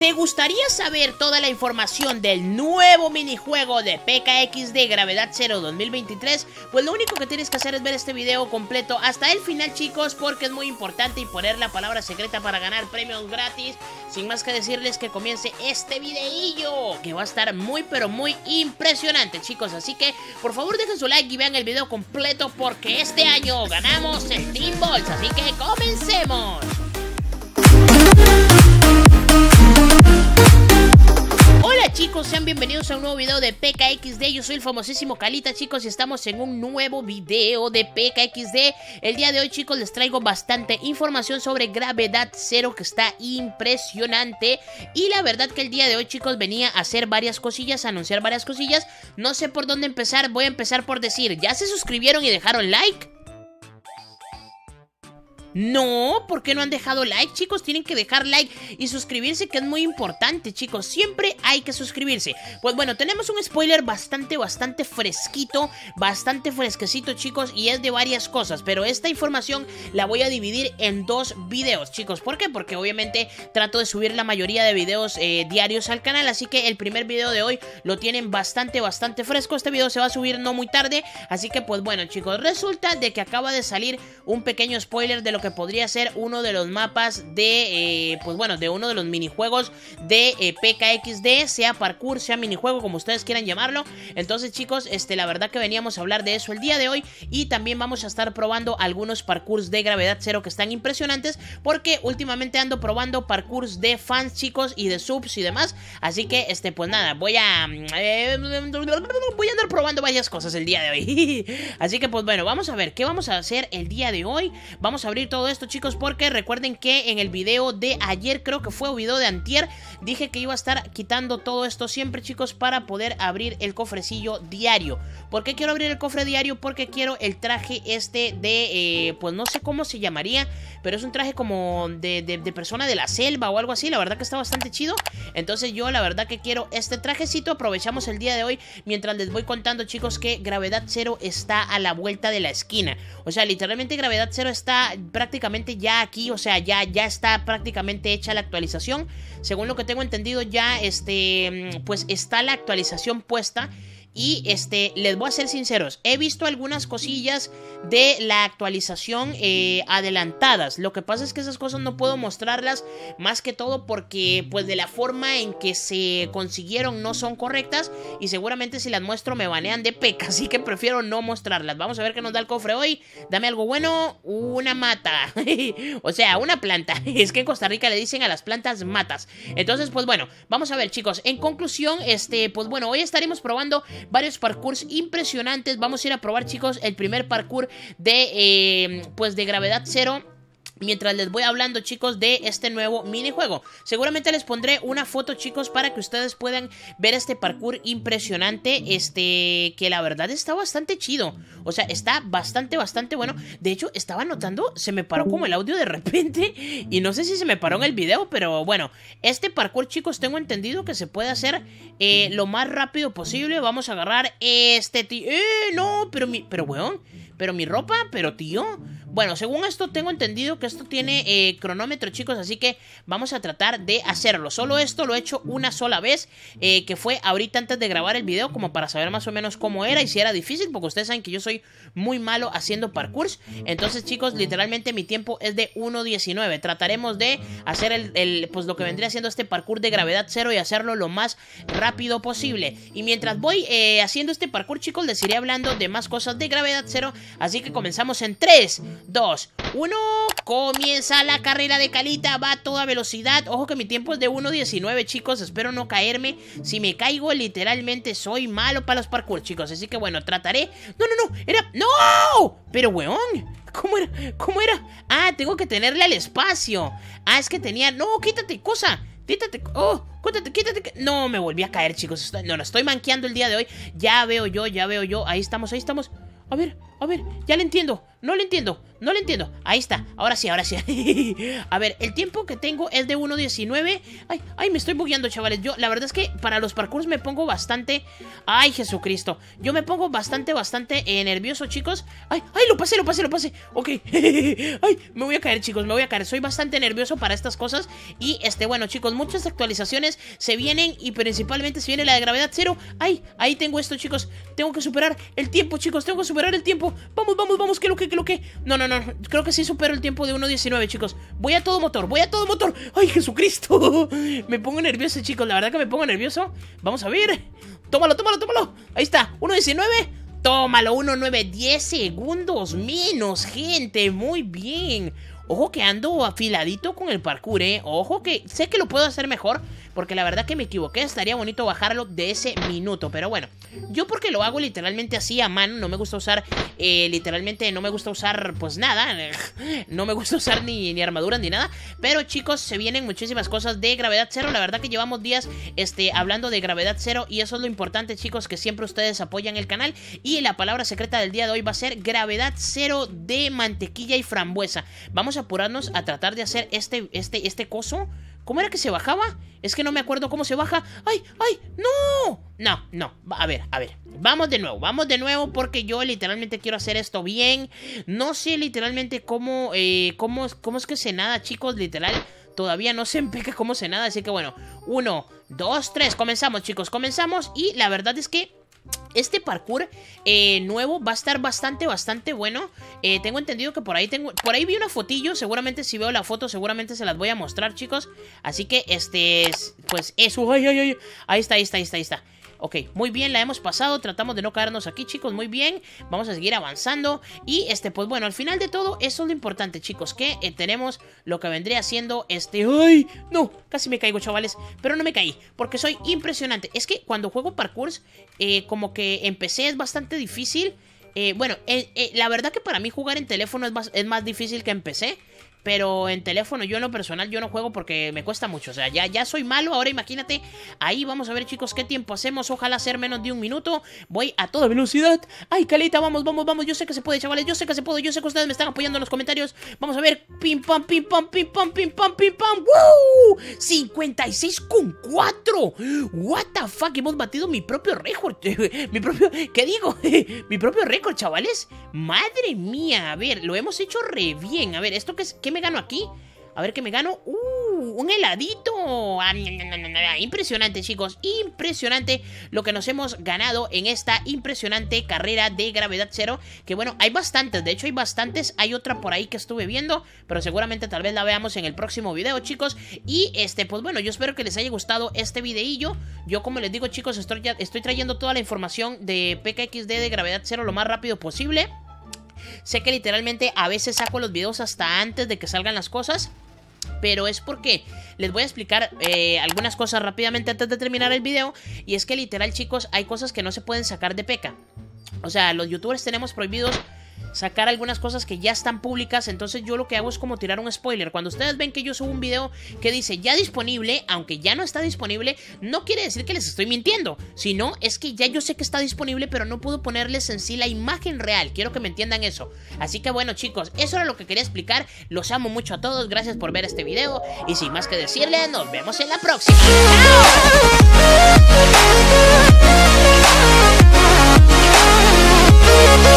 ¿Te gustaría saber toda la información del nuevo minijuego de PKXD Gravedad Zero 2023? Pues lo único que tienes que hacer es ver este video completo hasta el final, chicos, porque es muy importante y poner la palabra secreta para ganar premios gratis. Sin más que decirles que comience este videillo, que va a estar muy pero muy impresionante, chicos. Así que por favor dejen su like y vean el video completo, porque este año ganamos el Team Balls. Así que comencemos. Hola chicos, sean bienvenidos a un nuevo video de PKXD. Yo soy el famosísimo Calita, chicos, y estamos en un nuevo video de PKXD. El día de hoy, chicos, les traigo bastante información sobre Gravedad Zero, que está impresionante. Y la verdad que el día de hoy, chicos, venía a hacer varias cosillas, a anunciar varias cosillas. No sé por dónde empezar, voy a empezar por decir, ¿ya se suscribieron y dejaron like? No, ¿por qué no han dejado like, chicos? Tienen que dejar like y suscribirse, que es muy importante, chicos. Siempre hay que suscribirse. Pues bueno, tenemos un spoiler bastante fresquito, bastante fresquecito, chicos, y es de varias cosas. Pero esta información la voy a dividir en dos videos, chicos. ¿Por qué? Porque obviamente trato de subir la mayoría de videos diarios al canal. Así que el primer video de hoy lo tienen bastante fresco. Este video se va a subir no muy tarde. Así que pues bueno, chicos, resulta de que acaba de salir un pequeño spoiler de lo que podría ser uno de los mapas de, pues bueno, de uno de los minijuegos de PKXD, sea parkour, sea minijuego, como ustedes quieran llamarlo. Entonces, chicos, la verdad que veníamos a hablar de eso el día de hoy, y también vamos a estar probando algunos parkours de Gravedad Zero que están impresionantes, porque últimamente ando probando parkours de fans, chicos, y de subs y demás. Así que, pues nada, voy a andar probando varias cosas el día de hoy. Así que, pues bueno, vamos a ver qué vamos a hacer el día de hoy. Vamos a abrir todo esto, chicos, porque recuerden que en el video de ayer, creo que fue o video de antier, dije que iba a estar quitando todo esto siempre, chicos, para poder abrir el cofrecillo diario. ¿Por qué quiero abrir el cofre diario? Porque quiero el traje de, pues no sé cómo se llamaría, pero es un traje como de persona de la selva o algo así. La verdad que está bastante chido. Entonces yo la verdad que quiero este trajecito. Aprovechamos el día de hoy mientras les voy contando, chicos, que Gravedad Zero está a la vuelta de la esquina. O sea, literalmente Gravedad Zero está prácticamente ya aquí, o sea, ya está prácticamente hecha la actualización. Según lo que tengo entendido, ya pues está la actualización puesta. Y les voy a ser sinceros, he visto algunas cosillas de la actualización adelantadas. Lo que pasa es que esas cosas no puedo mostrarlas, más que todo porque pues de la forma en que se consiguieron no son correctas, y seguramente si las muestro me banean de peca, así que prefiero no mostrarlas. Vamos a ver qué nos da el cofre hoy. Dame algo bueno. Una mata. O sea, una planta. Es que en Costa Rica le dicen a las plantas matas. Entonces pues bueno, vamos a ver, chicos. En conclusión, pues bueno, hoy estaremos probando varios parkours impresionantes. Vamos a ir a probar, chicos, el primer parkour de, pues de Gravedad Zero, mientras les voy hablando, chicos, de este nuevo minijuego. Seguramente les pondré una foto, chicos, para que ustedes puedan ver este parkour impresionante, que la verdad está bastante chido. O sea, está bastante bueno. De hecho, estaba notando, se me paró como el audio de repente, y no sé si se me paró en el video, pero bueno, este parkour, chicos, tengo entendido que se puede hacer lo más rápido posible. Vamos a agarrar tío. No, pero weón, pero mi ropa, pero tío. Bueno, según esto tengo entendido que esto tiene cronómetro, chicos, así que vamos a tratar de hacerlo. Solo esto lo he hecho una sola vez, que fue ahorita antes de grabar el video, como para saber más o menos cómo era y si era difícil, porque ustedes saben que yo soy muy malo haciendo parkours. Entonces, chicos, literalmente mi tiempo es de 1:19. Trataremos de hacer pues lo que vendría siendo este parkour de Gravedad Zero y hacerlo lo más rápido posible. Y mientras voy haciendo este parkour, chicos, les iré hablando de más cosas de Gravedad Zero. Así que comenzamos en 3, 2, 1. Comienza la carrera de Calita. Va a toda velocidad. Ojo que mi tiempo es de 1:19, chicos. Espero no caerme. Si me caigo, literalmente soy malo para los parkour, chicos. Así que bueno, trataré. No, era... ¡No! Pero weón, ¿Cómo era? Ah, tengo que tenerle al espacio. Ah, es que tenía... No, quítate, cosa. Quítate. Oh, quítate. No, me volví a caer, chicos. No, estoy manqueando el día de hoy. Ya veo yo. Ahí estamos. A ver, ya le entiendo. No lo entiendo, no lo entiendo. Ahí está, ahora sí, ahora sí. A ver, el tiempo que tengo es de 1:19. Ay, me estoy bugueando, chavales. Yo, la verdad es que para los parkours me pongo bastante... Ay, Jesucristo. Yo me pongo bastante nervioso, chicos. Ay, lo pasé. Ok. Ay, me voy a caer, chicos, me voy a caer. Soy bastante nervioso para estas cosas. Y, bueno, chicos, muchas actualizaciones se vienen. Y principalmente se viene la de gravedad cero. Ay, ahí tengo esto, chicos. Tengo que superar el tiempo, chicos. Tengo que superar el tiempo. Vamos, ¿qué lo que? No, creo que sí supero el tiempo de 1:19, chicos. Voy a todo motor. Ay, Jesucristo. Me pongo nervioso, chicos, la verdad que me pongo nervioso. Vamos a ver. Tómalo. Ahí está, 1:19. Tómalo, 1:9, 10 segundos menos, gente. Muy bien. Ojo que ando afiladito con el parkour, Ojo que sé que lo puedo hacer mejor, porque la verdad que me equivoqué. Estaría bonito bajarlo de ese minuto, pero bueno, yo porque lo hago literalmente así a mano. No me gusta usar, literalmente no me gusta usar pues nada. No me gusta usar ni armaduras ni nada. Pero chicos, se vienen muchísimas cosas de gravedad cero. La verdad que llevamos días hablando de gravedad cero, y eso es lo importante, chicos, que siempre ustedes apoyan el canal. Y la palabra secreta del día de hoy va a ser gravedad cero de mantequilla y frambuesa. Vamos a apurarnos a tratar de hacer este coso. ¿Cómo era que se bajaba? Es que no me acuerdo cómo se baja. ¡Ay! No. A ver. Vamos de nuevo porque yo literalmente quiero hacer esto bien. No sé literalmente cómo es que se nada, chicos, literal. Todavía no sé en peca cómo se nada. Así que bueno, 1, 2, 3. Comenzamos, chicos, comenzamos. Y la verdad es que este parkour nuevo va a estar bastante bueno. Tengo entendido que por ahí vi una fotillo. Seguramente si veo la foto, seguramente se las voy a mostrar, chicos. Así que pues eso. Ay. Ahí está. Ok, muy bien, la hemos pasado. Tratamos de no caernos aquí, chicos, muy bien. Vamos a seguir avanzando. Y pues bueno, al final de todo, eso es lo importante, chicos, que tenemos lo que vendría siendo ¡Ay! No, casi me caigo, chavales. Pero no me caí, porque soy impresionante. Es que cuando juego parkours, como que empecé es bastante difícil. Bueno, la verdad que para mí jugar en teléfono es más difícil que en PC. Pero en teléfono yo en lo personal yo no juego porque me cuesta mucho. O sea, ya soy malo. Ahora imagínate. Ahí vamos a ver, chicos, qué tiempo hacemos. Ojalá ser menos de 1 minuto. Voy a toda velocidad. Ay, calita, vamos. Yo sé que se puede, chavales. Yo sé que se puede. Yo sé que ustedes me están apoyando en los comentarios. Vamos a ver. Pim, pam. ¡Woo! 56,4. What the fuck. Hemos batido mi propio récord. ¿Qué digo? Mi propio récord, chavales. Madre mía. A ver, lo hemos hecho re bien. A ver, ¿esto qué me gano aquí? A ver qué me gano. Un heladito. Impresionante, chicos. Impresionante lo que nos hemos ganado en esta impresionante carrera de gravedad cero. Que bueno, hay bastantes. De hecho, hay bastantes. Hay otra por ahí que estuve viendo, pero seguramente tal vez la veamos en el próximo video, chicos. Y pues bueno, yo espero que les haya gustado este videillo. Yo, como les digo, chicos, estoy trayendo toda la información de PKXD de gravedad cero lo más rápido posible. Sé que literalmente a veces saco los videos hasta antes de que salgan las cosas, pero es porque les voy a explicar algunas cosas rápidamente antes de terminar el video. Y es que literal, chicos, hay cosas que no se pueden sacar de PK. O sea, los youtubers tenemos prohibidos sacar algunas cosas que ya están públicas. Entonces yo lo que hago es como tirar un spoiler. Cuando ustedes ven que yo subo un video que dice ya disponible, aunque ya no está disponible, no quiere decir que les estoy mintiendo, sino es que ya yo sé que está disponible, pero no puedo ponerles en sí la imagen real. Quiero que me entiendan eso. Así que bueno, chicos, eso era lo que quería explicar. Los amo mucho a todos, gracias por ver este video. Y sin más que decirles, nos vemos en la próxima. ¡Chao!